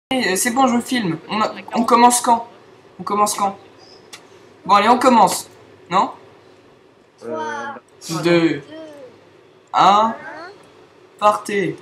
C'est bon, je filme. On commence quand? On commence quand? Bon, allez, on commence. Non? 3, 2, 1, partez.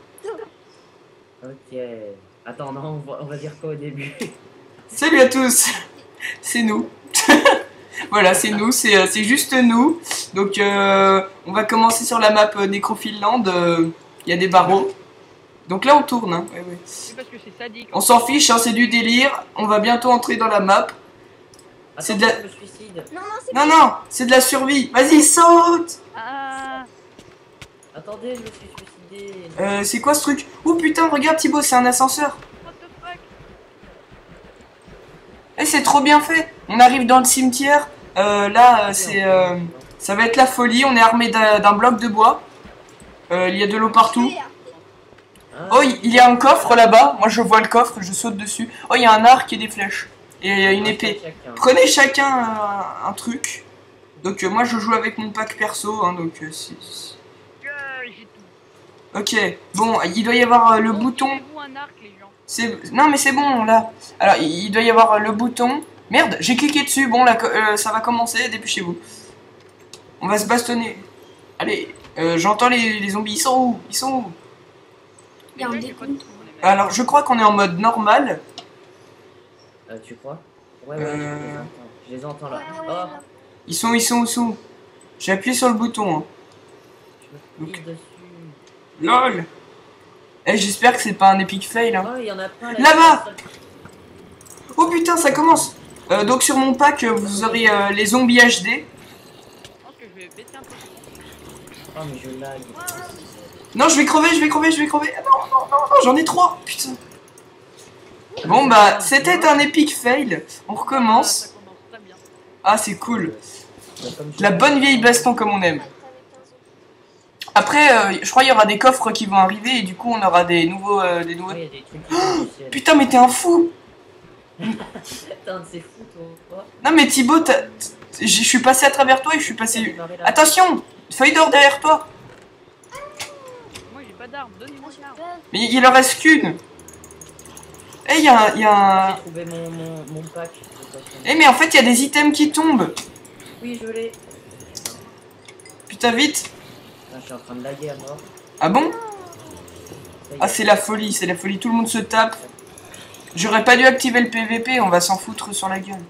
Ok. Attends, non, on va dire quoi au début? Salut à tous. C'est nous. Voilà, c'est nous, c'est juste nous. Donc, on va commencer sur la map Necrophileland. Il y a des barreaux. Donc là, on tourne. Hein. Ouais, ouais. C'est parce que c'est sadique. On s'en fiche, hein, c'est du délire. On va bientôt entrer dans la map. C'est de la... Je me suicide. Non, c'est de la survie. Vas-y, saute. Ah, Attendez, je me suis suicidé. C'est quoi ce truc? Oh putain, regarde Thibaut, c'est un ascenseur. what the fuck? Eh, c'est trop bien fait. On arrive dans le cimetière. Là, ça va être la folie. On est armé d'un bloc de bois. Il y a de l'eau partout. Oh, il y a un coffre là-bas. Moi, je vois le coffre, je saute dessus. Oh, il y a un arc et des flèches. Et une épée. Prenez chacun un truc. Donc, moi, je joue avec mon pack perso. Hein, donc, J'ai tout. ok. Bon, il doit y avoir le bouton. Tirez-vous un arc, les gens. Non, mais c'est bon, là. Alors, il doit y avoir le bouton. Merde, j'ai cliqué dessus. Bon, là, ça va commencer. Dépêchez-vous. On va se bastonner. Allez, j'entends les zombies. Ils sont où? Ils sont où? Les mecs, j'ai pas de trou, les mecs. Alors, je crois qu'on est en mode normal. Tu crois? Ouais, je les entends là. Oh, Ils sont où? J'ai appuyé sur le bouton. Hein. je me pisse dessus. LOL. Eh, j'espère que c'est pas un epic fail. Hein. Oh, il y en a plein Là-bas. Oh putain, ça commence. Donc, sur mon pack, vous aurez les zombies HD. Je pense que je vais péter un peu. Oh, mais je lag. Non, je vais crever. Ah, non, j'en ai 3. Putain. Bon, bah, c'était un epic fail. On Ah, recommence. ça commence très bien. Ah, c'est cool. Comme La bonne vieille baston comme on aime. Après, je crois qu'il y aura des coffres qui vont arriver et du coup, on aura des nouveaux... Oh, il y a des trucs qui sont du ciel. Putain, mais t'es un fou. Putain, c'est fou, toi. Non, mais Thibaut, je suis passé à travers toi et je suis passé... Attention, feuille d'or derrière toi. Moi, j'ai pas d'arme. Donnez-moi une arme. Mais il en reste qu'une. Eh, il y a un... J'ai trouvé mon pack. Eh, mais en fait, il y a des items qui tombent. Oui, je l'ai. Putain, vite. Ah, je suis en train de laguer à mort. Ah bon? Ça y est. Ah, c'est la folie, tout le monde se tape. J'aurais pas dû activer le PVP, on va s'en foutre sur la gueule.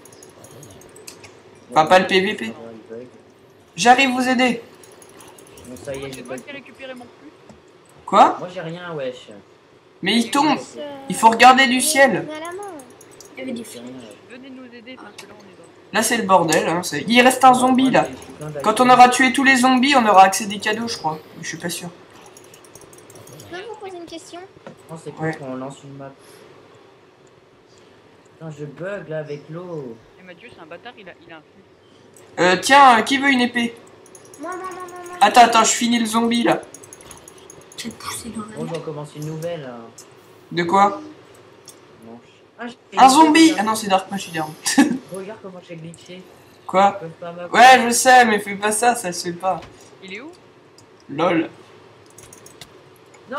Enfin, pas le PVP. Il bug. J'arrive vous aider. Bon, ça y est, C'est j'ai toi bug. qui as récupéré mon cul. Quoi? Moi, j'ai rien, wesh. Mais il tombe. Il faut regarder du ciel. Il y avait du J'ai film. rien, Venez nous aider parce que là, on est dans. Là, c'est le bordel. Hein. Il reste un zombie, là. Quand on aura tué tous les zombies, on aura accès à des cadeaux, je crois. Je suis pas sûr. Je peux vous poser une question? Non, c'est Ouais. quand on lance une map. Putain, je bug là avec l'eau. Et Mathieu, c'est un bâtard, il a un flux. Tiens, qui veut une épée? Moi. Attends, je finis le zombie, là. J'ai poussé dans Bon, je recommence une nouvelle. De quoi? Non. Ah, Un zombie! Ah non, c'est Dark Machine. Regarde comment j'ai glitché. Quoi? Ils peuvent pas m'avoir. Ouais, je sais, mais fais pas ça, ça se fait pas. Il est où? LOL. Non.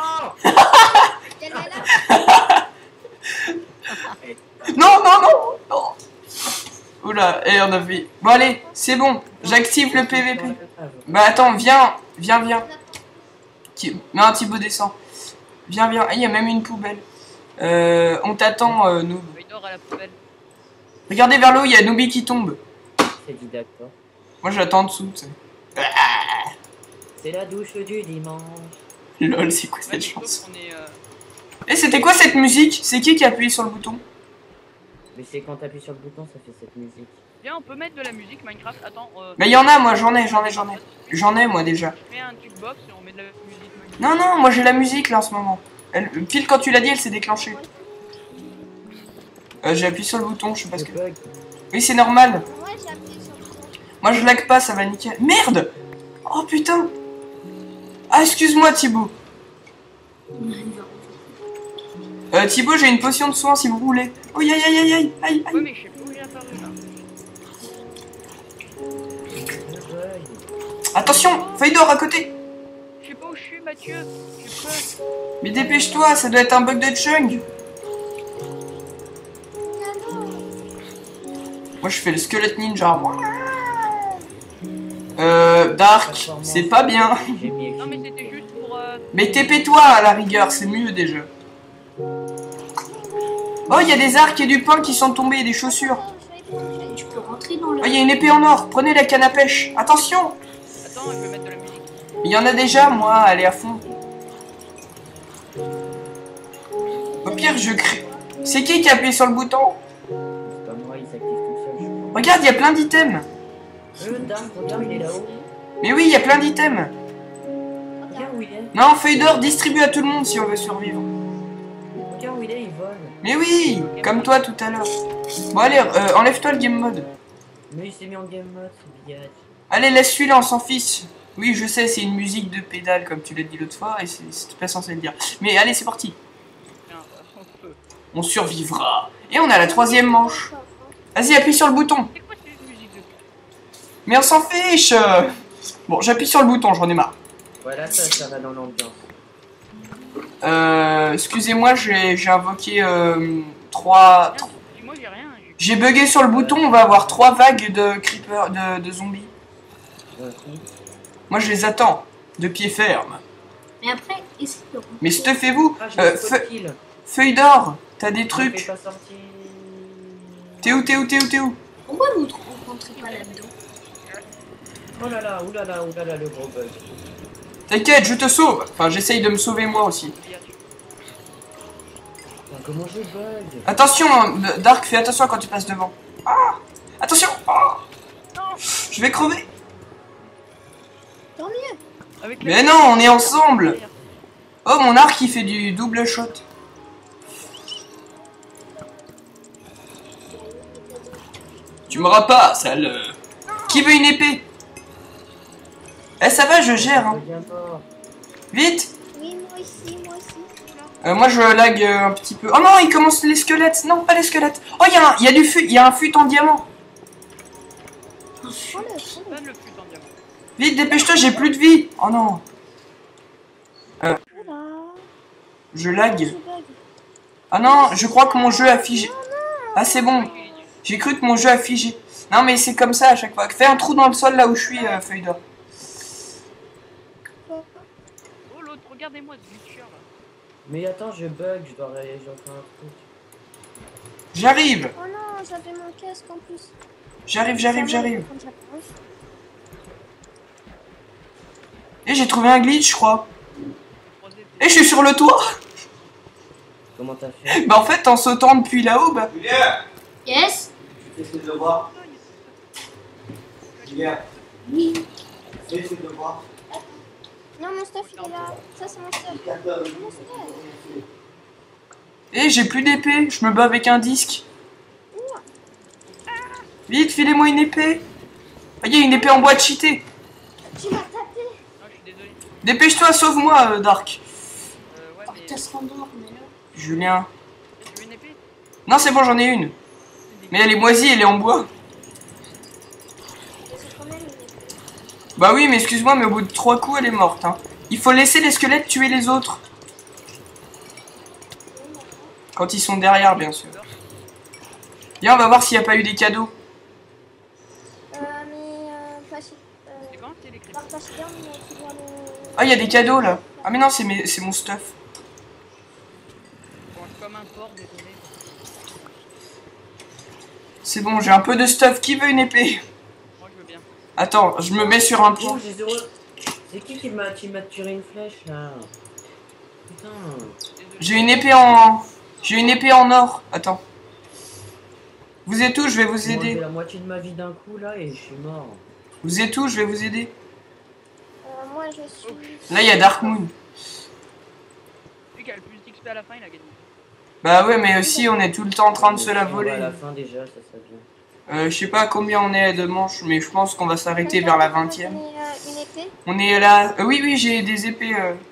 Non. Oula, on a fait... Bon, allez, c'est bon. J'active le PVP. Bah, attends, viens. Non, Thibaut, descend. Viens. Ah, il y a même une poubelle. On t'attend, Noob. Il dort à la poubelle. Regardez vers l'eau, il y a Noobi qui tombe. C'est dit d'accord. Moi, je l'attends en dessous, tu sais. C'est la douche du dimanche. LOL, c'est quoi Ouais, cette mais sauf chance? qu'on est. Et c'était quoi cette musique? C'est qui a appuyé sur le bouton? Mais c'est quand t'appuies sur le bouton, ça fait cette musique. Viens, on peut mettre de la musique Minecraft. Attends. Mais il y en a, moi, j'en ai, moi, déjà. Je mets un jukebox et on met de la musique Minecraft. Non, moi, j'ai la musique, là, en ce moment. Pile quand tu l'as dit, elle s'est déclenchée. J'ai appuyé sur le bouton, je sais pas ce Je que... bug. Oui, c'est normal. Moi j'ai appuyé sur le bouton. Moi, je lag pas, ça va nickel. Merde! Oh, putain! Ah, excuse-moi, Thibaut. Thibaut, j'ai une potion de soin, si vous voulez. Oh, aïe. Ouais, mais je sais plus où il est apparu là. Je bug. Attention, feuille d'or à côté. Je sais pas où je suis, Mathieu. J'ai peur. Mais dépêche-toi, ça doit être un bug de chung. Moi je fais le squelette ninja. Dark, c'est pas bien. J'ai mis Non, mais c'était juste pour. Mais TP-toi à la rigueur, c'est mieux déjà. Oh, il y a des arcs et du pain qui sont tombés et des chaussures. Tu peux rentrer dans le. Oh, il y a une épée en or. Prenez la canne à pêche. Attention. Attends, je vais mettre de la musique. Il y en a déjà, moi, allez à fond. Au pire, je crée. C'est qui a appuyé sur le bouton? C'est pas moi, il s'active tout seul, je crois. Regarde, il y a plein d'items. Dark, regarde, il est là-haut. Mais oui, il y a plein d'items. Regarde où il est. Non, feuille d'or distribue à tout le monde si on veut survivre. Regarde où il est, il vole. Mais oui, comme toi tout à l'heure. Bon, allez, enlève-toi le game mode. Mais il s'est mis en game mode, ce billard. Allez, laisse celui-là, on s'en fiche. Oui, je sais, c'est une musique de pédale, comme tu l'as dit l'autre fois, et c'est pas censé le dire. Mais allez, c'est parti. Tiens, on peut. On survivra. Et on a la troisième manche. Vas-y, appuie sur le bouton. C'est quoi cette musique de. Mais on s'en fiche. Bon, j'appuie sur le bouton, j'en ai marre. Voilà, ça va dans l'ambiance. Excusez-moi, j'ai invoqué 3... Moi, j'ai rien. J'ai bugué sur le bouton, on va avoir 3 vagues de creepers, de zombies. Moi, je les attends, de pied ferme. Mais après, est-ce que. Mais stuffez-vous. Ah, je Feuille d'or, t'as des Fais trucs. pas sortir. T'es où? Pourquoi vous ne rentrez pas là-dedans? Oh là là, oulala, le gros bug. T'inquiète, je te sauve. Enfin, j'essaye de me sauver moi aussi. Putain, comment je bug? Attention, Dark, fais attention quand tu passes devant. Ah, attention. Ah. Je vais crever. Tant mieux. Avec Mais non, on est ensemble. Oh, mon arc, il fait du double shot. Tu m'auras pas, sale. Qui veut une épée? Eh, ça va, je gère. Hein. Vite. Oui, moi aussi. Moi, je lag un petit peu. Oh non, il commence les squelettes. Non, pas les squelettes. Oh, il y a du fut. Il y a un fut en diamant. Donne le fut en diamant. Vite, dépêche-toi, j'ai plus de vie. Oh non. Voilà. Je lag. Je bug. Ah non, je crois que mon jeu a figé. Ah, c'est bon. J'ai cru que mon jeu a figé. Non, mais c'est comme ça à chaque fois. Fais un trou dans le sol là où je suis, feuille d'or. Oh, l'autre, regardez-moi ce glitcher là. Mais attends, je bug, je dois faire un truc. J'arrive. Oh non, j'avais mon casque en plus. J'arrive. Et j'ai trouvé un glitch, je crois. Et je suis sur le toit. Comment t'as fait? Bah en fait, en sautant depuis là-haut, bah... Yes. Tu fais tes devoirs. Julien, Oui. fais tes devoirs. Non, mon stuff il est là. Ça, c'est mon stuff. 4 heures. Mon stuff. Et j'ai plus d'épée, je me bats avec un disque. Vite, filez-moi une épée. Ah, il y a une épée en bois de cheaté. Tu m'as tapé. Non, je suis désolé. Dépêche-toi, sauve-moi, Dark. Ouais, Oh, mais. t'as ce random, mais là. Julien. Tu veux une épée? Non, c'est bon, j'en ai une. Mais elle est moisie, elle est en bois. C'est quand même une épée. Bah oui, mais excuse-moi, mais au bout de 3 coups, elle est morte. Hein. Il faut laisser les squelettes tuer les autres. Quand ils sont derrière, bien sûr. Viens, on va voir s'il n'y a pas eu des cadeaux. Pas si. C'est quand c'est les crédits? Partage bien, mais tu dois le. Ah, il y a des cadeaux, là. Ah, mais non, c'est mon stuff. Bon, comme un porc, désolé. C'est bon, j'ai un peu de stuff. Qui veut une épée? Moi, je veux bien. Attends, je me mets sur un point. Oh, j'ai zéro. C'est qui m'a tiré une flèche là? Putain. Désolé. J'ai une épée en... J'ai une épée en or. Attends. Vous êtes où? Je vais vous J'ai aider. la moitié de ma vie d'un coup là et je suis mort. Vous êtes où? Je vais vous aider. Moi, je suis. Là, il y a Dark Moon. Celui qui a le plus d'XP à la fin, il a gagné. Bah ouais, mais aussi, on est tout le temps en train de se la À voler. la fin déjà, ça serait bien. Je sais pas combien on est de manches, mais je pense qu'on va s'arrêter vers la 20e. Une épée. On est là... oui, j'ai des épées.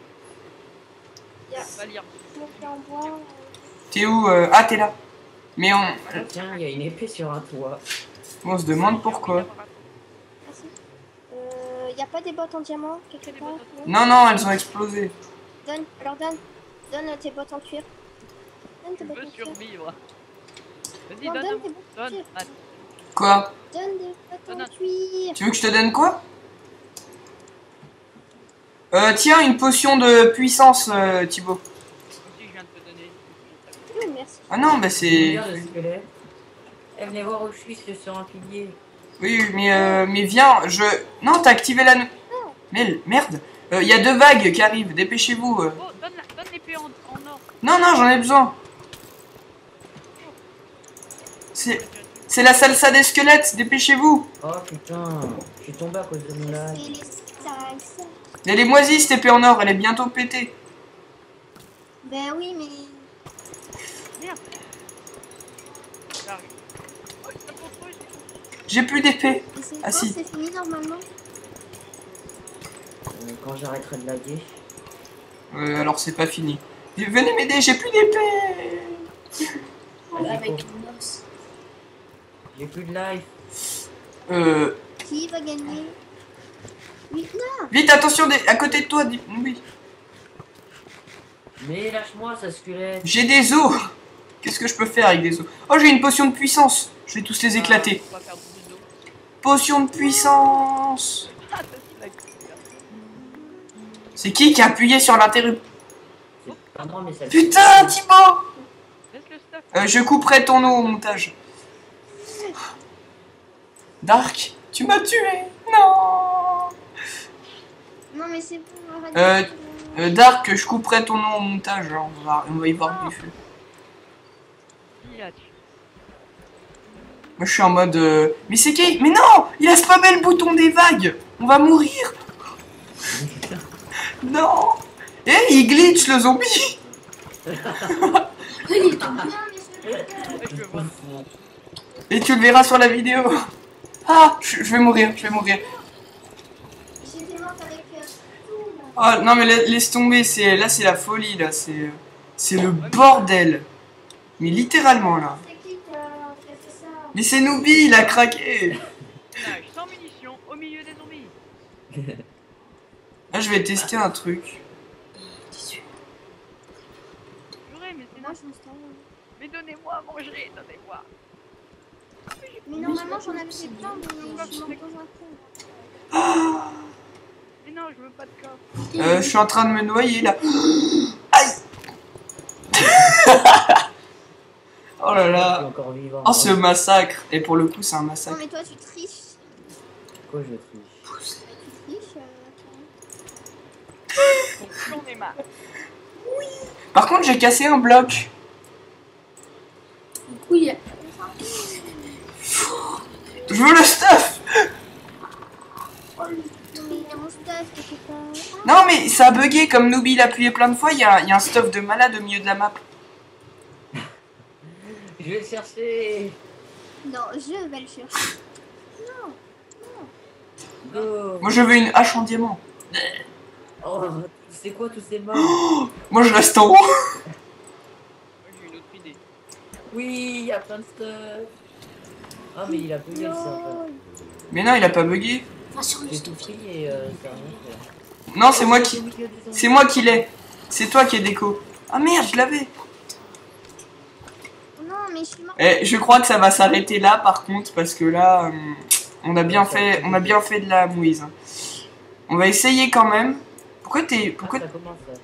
Va lire. Une épée en bois. T'es où? Ah, t'es là. Mais on... Ah, tiens, il y a une épée sur un toit. On se demande pourquoi. Merci. Y a pas des bottes en diamant quelque part? Non, non, elles ont explosé. Donne, alors donne tes bottes en cuir. Donne tes Tu bottes veux en cuir. survivre. Vas-y, Non, donne. donne tes bottes en Donne. cuir. Attends. Quoi? Donne des bottes en cuir. Tu veux que je te donne quoi? Tiens, une potion de puissance, Thibaut. Aussi, je viens de te donner. Oui, merci. Ah non, bah c'est... Regarde le squelette. Eh, venez voir où je suis sur un pilier. Oui, mais viens, je... Non, t'as activé la... Mais merde, il y a 2 vagues qui arrivent, dépêchez-vous. Oh, donne l'épée en or. Non, non, j'en ai besoin. C'est la salsa des squelettes, dépêchez-vous. Oh putain, je suis tombé à cause de mon lag. C'est les salsa. Elle est moisie cette épée en or, elle est bientôt pétée. Ben oui, mais... Merde. J'arrive. Oh, il tape au truc. J'ai plus d'épée. mais c'est Ah, quand si. c'est fini normalement? Quand j'arrêterai de laguer. Alors c'est pas fini. Venez m'aider, j'ai plus d'épée. Avec une os. J'ai plus de life. Qui va gagner? Oui, non. Vite, attention, à côté de toi. Oui. Mais lâche-moi, ça squelette. J'ai des os. Qu'est-ce que je peux faire avec des os? Oh, j'ai une potion de puissance. Je vais tous les éclater. On va faire beaucoup d'eau. Potion de puissance. Ah, ça, c'est la gueule. C'est qui a appuyé sur l'interrupteur? C'est pas moi, mais ça. Putain, Thibaut. Laisse le stuff. Je couperai ton eau au montage. Dark, tu m'as tué. Non. Non, mais c'est bon. Arrête. Dark, je couperai ton nom au montage, hein. On va y voir du feu. Il a tué. Moi je suis en mode... Mais c'est qui? Mais non! Il a spammé le bouton des vagues! On va mourir! Non! Eh, il glitch le zombie! Ouais, je veux voir. Et tu le verras sur la vidéo. Ah! Je vais mourir, je vais mourir. J'étais morte avec tout, là. Oh non mais laisse tomber, là c'est la folie, là. C'est le bordel. Mais littéralement là. C'est qui qui a fait ça? Mais c'est Noobi, il a craqué! Nage sans munitions au milieu des zombies. Là je vais tester un truc. Purée, mais c'est Moi, naze. je m'installe. Mais donnez-moi à manger, donnez-moi. Mais normalement, j'en avais fait plein, mais je m'en pose un coup. Mais non, je veux pas de corps. Je suis en train de me noyer là. Aïe! Oh là Je suis là! encore vivant. Oh ce massacre! Et pour le coup c'est un Non, massacre. mais toi, tu triches. Quoi, je triche? Tu triches. J'en ai marre. Par contre j'ai cassé un bloc. Oui. Je veux le stuff! Mais il y a mon stuff quelque part. Non mais ça a bugué comme Noobi l'a appuyé plein de fois, il y a un stuff de malade au milieu de la map. Je vais le chercher. Non, je vais le chercher. Go. Moi je veux une hache en diamant. Oh, c'est quoi tous ces morts? Moi je reste en haut. Moi, j'ai une autre idée. Oui, il y a plein de stuff. Ah, mais il a bugué le serveur. Mais non il a pas bugué. J'ai tout pris et ça a rien fait. Non c'est moi qui... C'est moi qui l'ai. C'est toi qui es déco. Ah merde je l'avais. Non, mais je suis morte. Eh, je crois que ça va s'arrêter là par contre parce que là on a bien fait de la mouise. On va essayer quand même. Pourquoi t'es... Pourquoi ça commence là?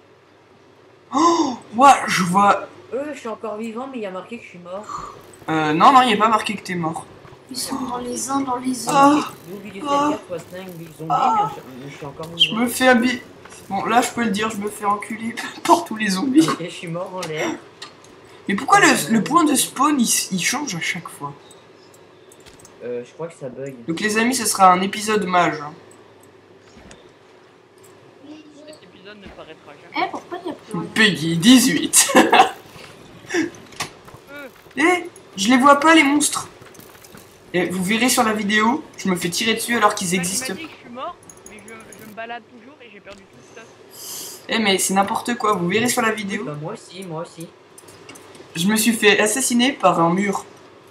Oh ouais, je vois... Je suis encore vivant, mais il y a marqué que je suis mort. non, non, il n'y a pas marqué que t'es mort. Ils sont dans les uns, dans les autres. Ah, N'oublie du Ah. 4 soit 5 zombies, mais je suis encore je vivant. me fais habiller... Bon, là, je peux le dire, je me fais enculer par tous les zombies. Et je suis mort en l'air. Mais pourquoi le point de spawn, il change à chaque fois? Je crois que ça bug. Donc les amis, ce sera un épisode mage. Hein. Cet épisode ne paraîtra jamais. Eh, pourquoi il n'y a plus rien? Peggy 18. Eh, je les vois pas les monstres. Et vous verrez sur la vidéo, je me fais tirer dessus alors qu'ils Il existent. m'a dit que je suis mort, mais je me balade toujours et j'ai perdu tout ça. Eh mais c'est n'importe quoi, vous verrez sur la vidéo. Bah, moi aussi, moi aussi. Je me suis fait assassiner par un mur.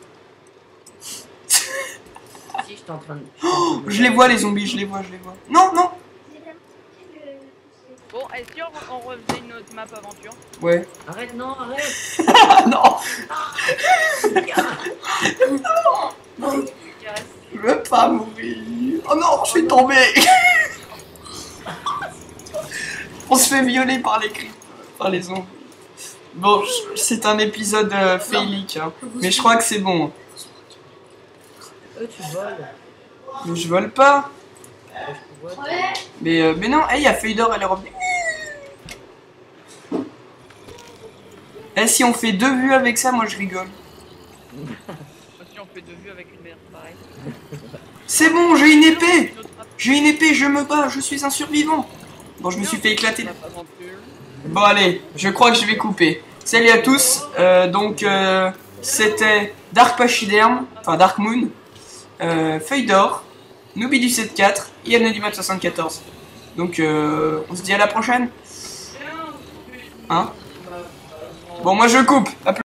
Si, je suis en train de... Oh, je les vois les zombies, je les vois. Non, non. Bon, et si on refaisait une autre map aventure? Ouais. Arrête, non, arrête. Ah non. Bon, pas mourir. Oh non, je suis tombé. On se fait violer par les cris, par les zombies. Bon, c'est un épisode failique, hein. Mais je crois que c'est bon. Tu voles. Mais je vole pas. Je vois. Mais non, il y a Feydor, elle est revenue. Si on fait 2 vues avec ça, moi je rigole. Si on fait 2 vues avec une merde pareil. C'est bon, j'ai une épée. J'ai une épée, je me bats, je suis un survivant. Bon, je me suis fait éclater. Bon, allez, je crois que je vais couper. Salut à tous. C'était Dark Pachyderm, enfin Dark Moon, Feydor, Nooby du 7-4 et Anonymat74. Donc, on se dit à la prochaine. Hein? Bon, moi je coupe. À plus.